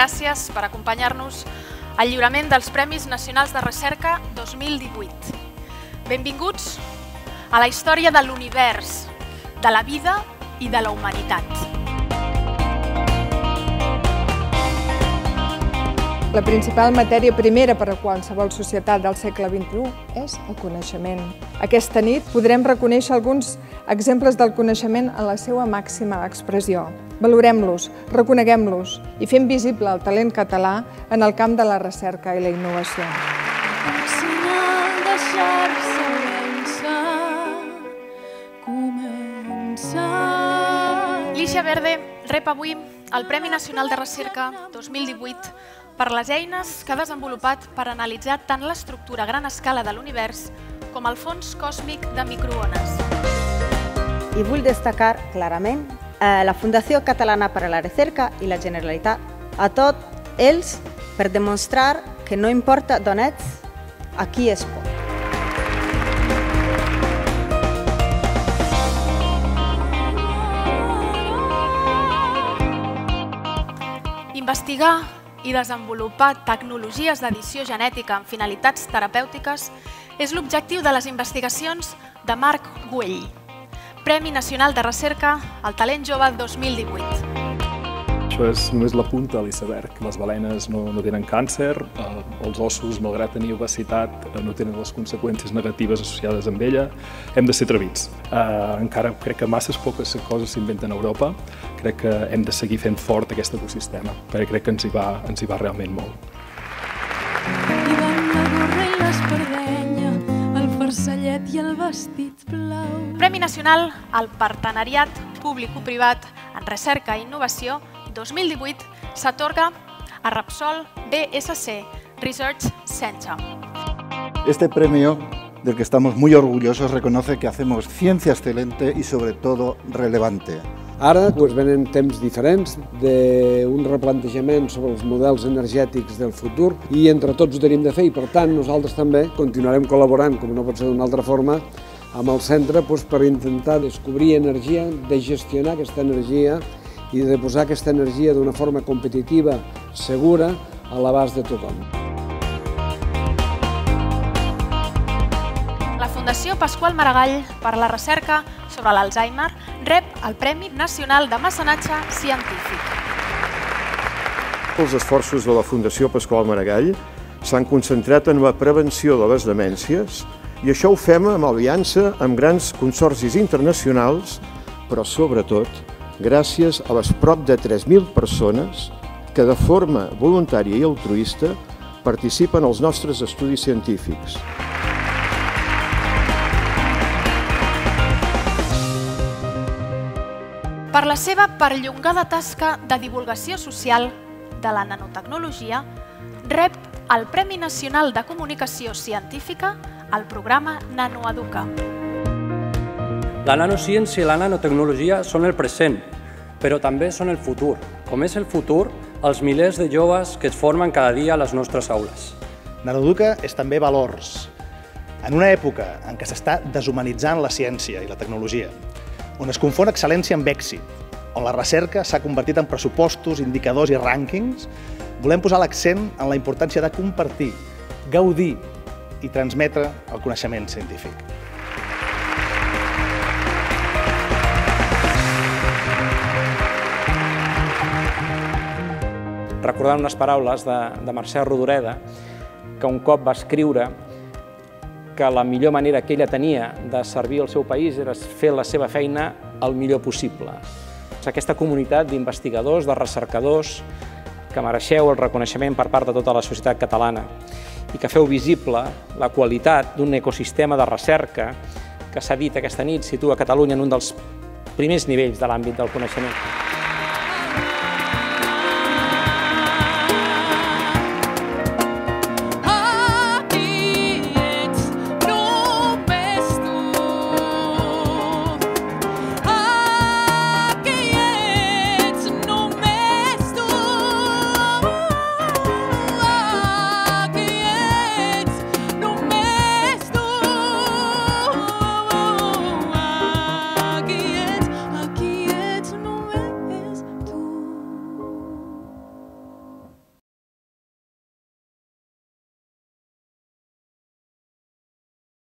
gràcies per acompanyar-nos al lliurament dels Premis Nacionals de Recerca 2018. Benvinguts a la història de l'univers, de la vida i de la humanitat. La principal matèria primera per a qualsevol societat del segle XXI és el coneixement. Aquesta nit podrem reconèixer alguns exemples del coneixement en la seva màxima expressió. Valorem-los, reconeguem-los i fem visible el talent català en el camp de la recerca i la innovació. Lícia Verde rep avui el Premi Nacional de Recerca 2018 per les eines que ha desenvolupat per analitzar tant l'estructura a gran escala de l'univers com el fons còsmic de microones. I vull destacar clarament la Fundació Catalana per a la Recerca i la Generalitat, a tots ells per demostrar que no importa d'on ets, aquí es pot. Investigar i desenvolupar tecnologies d'edició genètica amb finalitats terapèutiques és l'objectiu de les investigacions de Marc Güell, Premi Nacional de Recerca al Talent Jove 2018. Això és només la punta de l'iceberg. Les balenes no tenen càncer, els ossos, malgrat tenir obesitat, no tenen les conseqüències negatives associades amb ella. Hem de ser atrevits. Encara crec que masses poques coses s'inventen a Europa. Crec que hem de seguir fent fort aquest ecosistema, perquè crec que ens hi va realment molt. I van la gorra i l'espardenya, el farcellet i el vestit blau. Premi Nacional al Partenariat Público-Privat en Recerca i Innovació 2018 s'atorga a Repsol BSC Research Center. Este premio, del que estamos muy orgullosos, reconoce que hacemos ciencia excelente y sobre todo relevante. Ara venen temps diferents d'un replantejament sobre els models energètics del futur i entre tots ho tenim de fer i per tant nosaltres també continuarem col·laborant, com no pot ser d'una altra forma, amb el centre per intentar descobrir energia, de gestionar aquesta energia i de posar aquesta energia d'una forma competitiva, segura, a l'abast de tothom. La Fundació Pasqual Maragall per la recerca sobre l'Alzheimer rep el Premi Nacional de Mecenatge Científic. Els esforços de la Fundació Pasqual Maragall s'han concentrat en la prevenció de les demències i això ho fem en aliança amb grans consorcis internacionals, però sobretot gràcies a les prop de 3.000 persones que de forma voluntària i altruista participen als nostres estudis científics. Per la seva perllongada tasca de divulgació social de la nanotecnologia, rep el Premi Nacional de Comunicació Científica al programa Nanoeduca. La nanociència i la nanotecnologia són el present, però també són el futur. Com és el futur, els milers de joves que es formen cada dia a les nostres aules. Nanoeduca és també valors. En una època en què s'està deshumanitzant la ciència i la tecnologia, on es confon excel·lència amb èxit, on la recerca s'ha convertit en pressupostos, indicadors i rànquings, volem posar l'accent en la importància de compartir, gaudir i transmetre el coneixement científic. Recordant unes paraules de Mercè Rodoreda, que un cop va escriure que la millor manera que ella tenia de servir al seu país era fer la seva feina el millor possible. Aquesta comunitat d'investigadors, de recercadors, que mereixeu el reconeixement per part de tota la societat catalana i que feu visible la qualitat d'un ecosistema de recerca que s'ha dit aquesta nit situa Catalunya en un dels primers nivells de l'àmbit del coneixement.